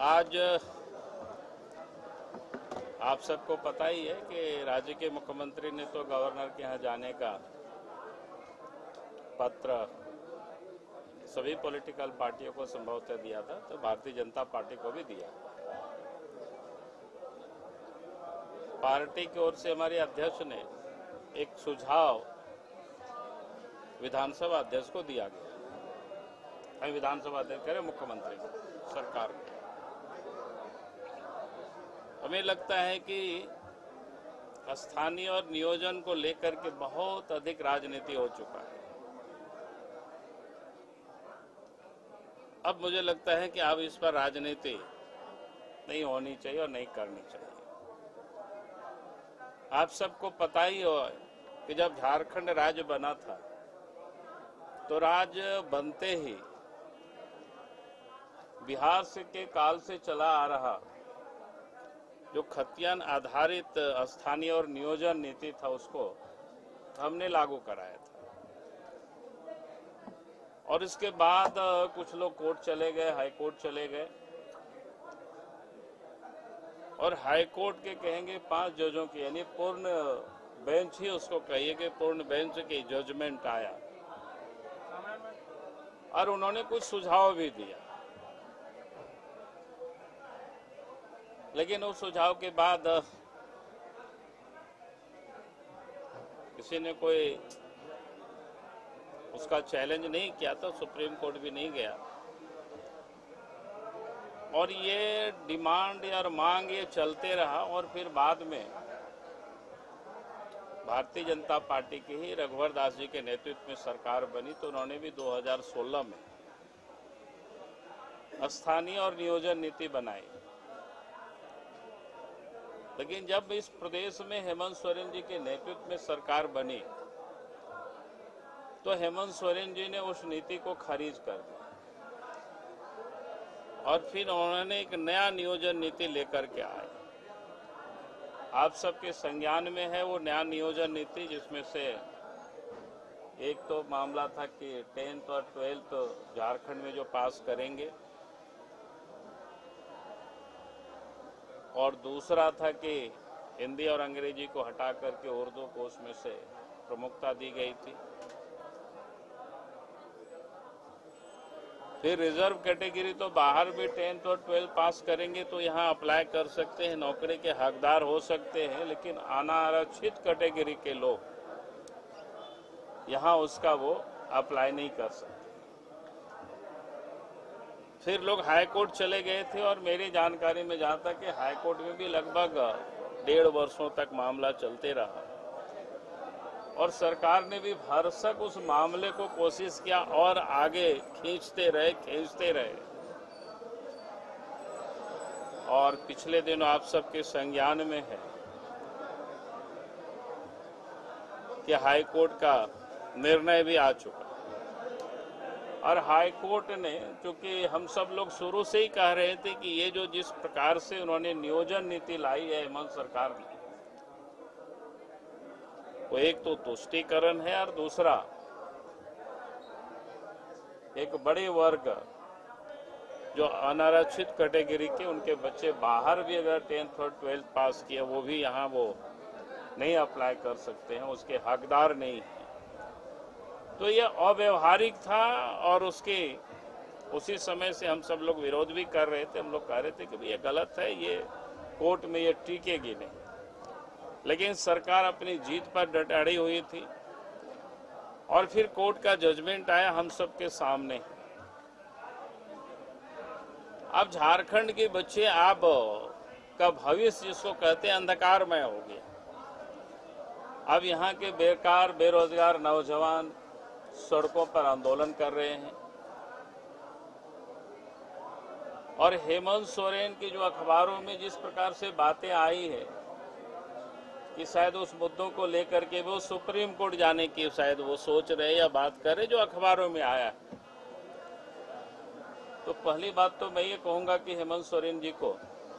आज आप सबको पता ही है कि राज्य के मुख्यमंत्री ने तो गवर्नर के यहाँ जाने का पत्र सभी पॉलिटिकल पार्टियों को संभवतः दिया था, तो भारतीय जनता पार्टी को भी दिया। पार्टी की ओर से हमारे अध्यक्ष ने एक सुझाव विधानसभा अध्यक्ष को दिया गया। विधानसभा अध्यक्ष कह रहे मुख्यमंत्री सरकार को। हमें लगता है कि स्थानीय और नियोजन को लेकर के बहुत अधिक राजनीति हो चुका है। अब मुझे लगता है कि अब इस पर राजनीति नहीं होनी चाहिए और नहीं करनी चाहिए। आप सबको पता ही हो कि जब झारखंड राज्य बना था तो राज्य बनते ही बिहार के काल से चला आ रहा जो खतियान आधारित स्थानीय और नियोजन नीति था उसको हमने लागू कराया था। और इसके बाद कुछ लोग कोर्ट चले गए, हाई कोर्ट चले गए, और हाई कोर्ट के कहेंगे 5 जजों की यानी पूर्ण बेंच ही उसको कहिए कि पूर्ण बेंच की जजमेंट आया और उन्होंने कुछ सुझाव भी दिया। लेकिन उस सुझाव के बाद किसी ने कोई उसका चैलेंज नहीं किया, तो सुप्रीम कोर्ट भी नहीं गया। और ये डिमांड और मांग ये चलते रहा और फिर बाद में भारतीय जनता पार्टी की ही रघुवर दास जी के नेतृत्व में सरकार बनी, तो उन्होंने भी 2016 में स्थानीय और नियोजन नीति बनाई। लेकिन जब इस प्रदेश में हेमंत सोरेन जी के नेतृत्व में सरकार बनी तो हेमंत सोरेन जी ने उस नीति को खारिज कर दिया और फिर उन्होंने एक नया नियोजन नीति लेकर के आए। आप सबके संज्ञान में है वो नया नियोजन नीति, जिसमें से एक तो मामला था कि 10th और 12th झारखंड में जो पास करेंगे, और दूसरा था कि हिंदी और अंग्रेजी को हटा करके उर्दू को उसमें से प्रमुखता दी गई थी। फिर रिजर्व कैटेगरी तो बाहर भी 10th और 12th पास करेंगे तो यहाँ अप्लाई कर सकते हैं, नौकरी के हकदार हो सकते हैं, लेकिन अनारक्षित कैटेगरी के लोग यहाँ उसका वो अप्लाई नहीं कर सकते। फिर लोग हाई कोर्ट चले गए थे और मेरी जानकारी में जहाँ तक कि हाई कोर्ट में भी लगभग 1.5 वर्षों तक मामला चलते रहा और सरकार ने भी भरसक उस मामले को कोशिश किया और आगे खींचते रहे। और पिछले दिनों आप सबके संज्ञान में है कि हाई कोर्ट का निर्णय भी आ चुका और हाई कोर्ट ने, चूंकि हम सब लोग शुरू से ही कह रहे थे कि ये जो जिस प्रकार से उन्होंने नियोजन नीति लाई है हेमंत सरकार ने, वो एक तो तुष्टीकरण है और दूसरा एक बड़े वर्ग जो अनारक्षित कैटेगरी के उनके बच्चे बाहर भी अगर 10th और 12th पास किए वो भी यहाँ वो नहीं अप्लाई कर सकते हैं, उसके हकदार नहीं है। तो ये अव्यवहारिक था और उसी समय से हम सब लोग विरोध भी कर रहे थे। हम लोग कह रहे थे कि ये गलत है, ये कोर्ट में ये टिकेगी नहीं। लेकिन सरकार अपनी जीत पर डट अड़ी हुई थी और फिर कोर्ट का जजमेंट आया हम सबके सामने। अब झारखंड के बच्चे आप का भविष्य जिसको कहते हैं अंधकारमय हो गया। अब यहाँ के बेकार बेरोजगार नौजवान सड़कों पर आंदोलन कर रहे हैं और हेमंत सोरेन की जो अखबारों में जिस प्रकार से बातें आई है कि शायद उस मुद्दों को लेकर के वो सुप्रीम कोर्ट जाने की शायद वो सोच रहे या बात कर रहे, जो अखबारों में आया है। तो पहली बात तो मैं ये कहूंगा कि हेमंत सोरेन जी को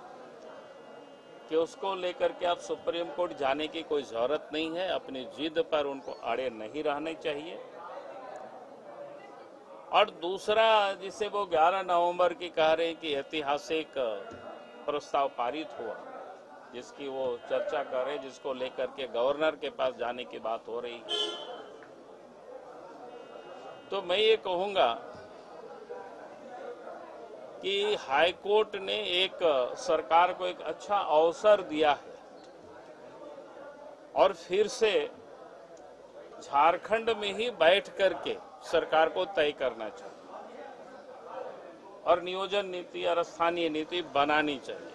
कि उसको लेकर के आप सुप्रीम कोर्ट जाने की कोई जरूरत नहीं है। अपनी जिद पर उनको अड़े नहीं रहने चाहिए। और दूसरा जिसे वो 11 नवंबर की कह रहे हैं कि ऐतिहासिक प्रस्ताव पारित हुआ, जिसकी वो चर्चा कर रहे, जिसको लेकर के गवर्नर के पास जाने की बात हो रही। तो मैं ये कहूंगा कि हाईकोर्ट ने एक सरकार को एक अच्छा अवसर दिया है और फिर से झारखंड में ही बैठ करके सरकार को तय करना चाहिए और नियोजन नीति और स्थानीय नीति बनानी चाहिए।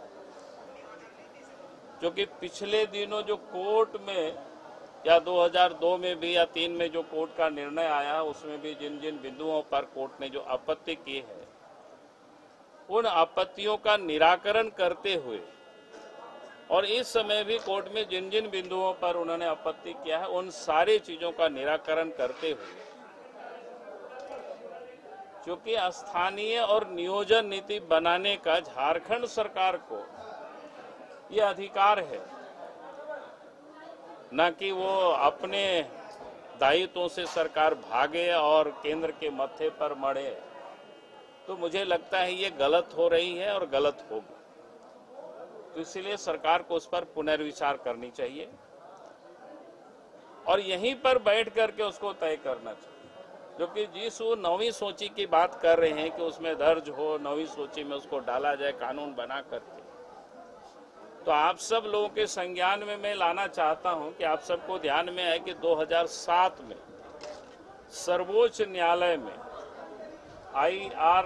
क्योंकि पिछले दिनों जो कोर्ट में या 2002 में भी या 3 में जो कोर्ट का निर्णय आया, उसमें भी जिन जिन बिंदुओं पर कोर्ट ने जो आपत्ति की है, उन आपत्तियों का निराकरण करते हुए और इस समय भी कोर्ट में जिन जिन बिंदुओं पर उन्होंने आपत्ति किया है, उन सारी चीजों का निराकरण करते हुए, क्योंकि स्थानीय और नियोजन नीति बनाने का झारखंड सरकार को यह अधिकार है, न कि वो अपने दायित्वों से सरकार भागे और केंद्र के मत्थे पर मढ़े। तो मुझे लगता है ये गलत हो रही है और गलत होगी। तो इसलिए सरकार को उस पर पुनर्विचार करनी चाहिए और यहीं पर बैठ करके उसको तय करना चाहिए। जो कि जिस वो 9वीं सूची की बात कर रहे हैं कि उसमें दर्ज हो, 9वीं सूची में उसको डाला जाए कानून बना करके, तो आप सब लोगों के संज्ञान में मैं लाना चाहता हूं कि आप सबको ध्यान में है कि 2007 में सर्वोच्च न्यायालय में IR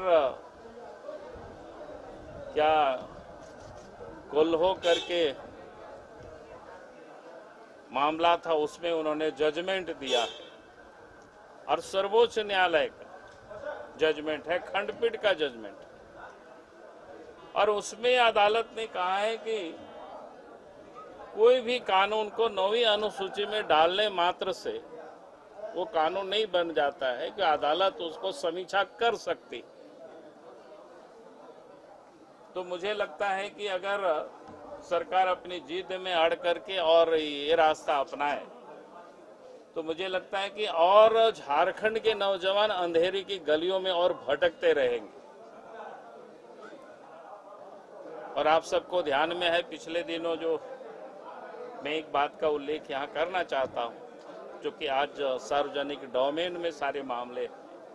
क्या कोल्हो करके मामला था, उसमें उन्होंने जजमेंट दिया है और सर्वोच्च न्यायालय का जजमेंट है, खंडपीठ का जजमेंट। और उसमें अदालत ने कहा है कि कोई भी कानून को 9वीं अनुसूची में डालने मात्र से वो कानून नहीं बन जाता है कि अदालत उसको समीक्षा कर सकती। तो मुझे लगता है कि अगर सरकार अपनी जिद में अड़ करके और ये रास्ता अपनाए तो मुझे लगता है कि और झारखंड के नौजवान अंधेरी की गलियों में और भटकते रहेंगे। और आप सबको ध्यान में है, पिछले दिनों जो मैं एक बात का उल्लेख यहाँ करना चाहता हूँ, जो कि आज सार्वजनिक डोमेन में सारे मामले,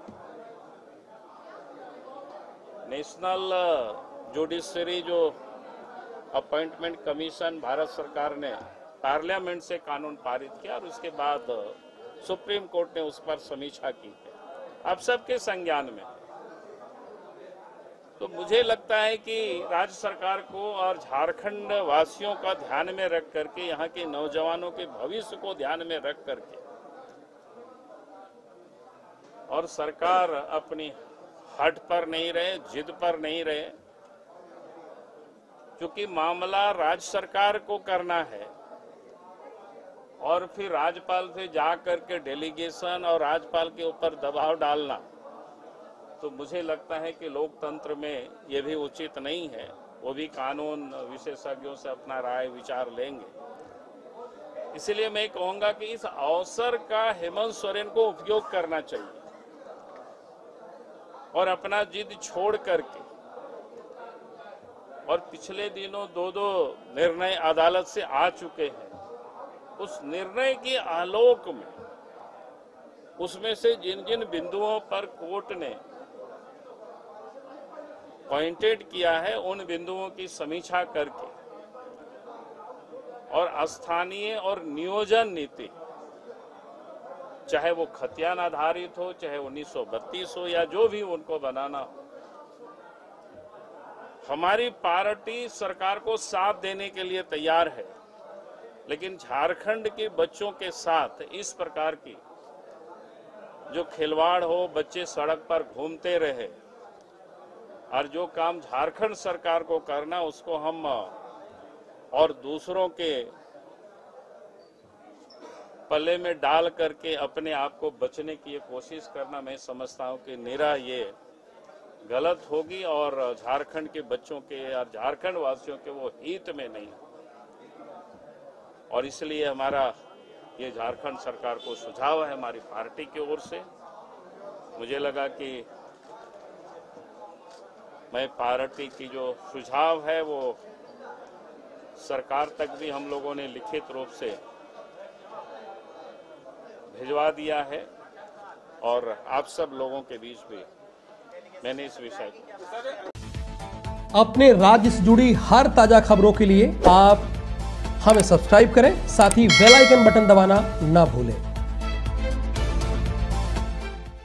नेशनल जुडिशरी जो अपॉइंटमेंट कमीशन भारत सरकार ने पार्लियामेंट से कानून पारित किया और उसके बाद सुप्रीम कोर्ट ने उस पर समीक्षा की है, आप सबके संज्ञान में। तो मुझे लगता है कि राज्य सरकार को और झारखंड वासियों का ध्यान में रख करके, यहाँ के नौजवानों के भविष्य को ध्यान में रख करके, और सरकार अपनी हट पर नहीं रहे, जिद पर नहीं रहे, क्योंकि मामला राज्य सरकार को करना है और फिर राज्यपाल से जा करके डेलीगेशन और राज्यपाल के ऊपर दबाव डालना, तो मुझे लगता है कि लोकतंत्र में ये भी उचित नहीं है। वो भी कानून विशेषज्ञों से अपना राय विचार लेंगे। इसलिए मैं कहूंगा कि इस अवसर का हेमंत सोरेन को उपयोग करना चाहिए और अपना जिद छोड़ करके, और पिछले दिनों 2 निर्णय अदालत से आ चुके हैं, उस निर्णय के आलोक में उसमें से जिन जिन बिंदुओं पर कोर्ट ने पॉइंटेड किया है, उन बिंदुओं की समीक्षा करके और स्थानीय और नियोजन नीति, चाहे वो खतियान आधारित हो, चाहे 1932 हो, या जो भी उनको बनाना हो, हमारी पार्टी सरकार को साथ देने के लिए तैयार है। लेकिन झारखंड के बच्चों के साथ इस प्रकार की जो खिलवाड़ हो, बच्चे सड़क पर घूमते रहे, और जो काम झारखंड सरकार को करना उसको हम और दूसरों के पल्ले में डाल करके अपने आप को बचने की ये कोशिश करना, मैं समझता हूं कि निरा ये गलत होगी और झारखंड के बच्चों के और झारखंड वासियों के वो हित में नहीं। और इसलिए हमारा ये झारखंड सरकार को सुझाव है हमारी पार्टी की ओर से मुझे लगा कि मैं पार्टी की जो सुझाव है वो सरकार तक भी हम लोगों ने लिखित रूप से भिजवा दिया है और आप सब लोगों के बीच भी मैंने इस विषय को। अपने राज्य से जुड़ी हर ताजा खबरों के लिए आप हमें सब्सक्राइब करें, साथ ही बेल आइकन बटन दबाना ना भूलें।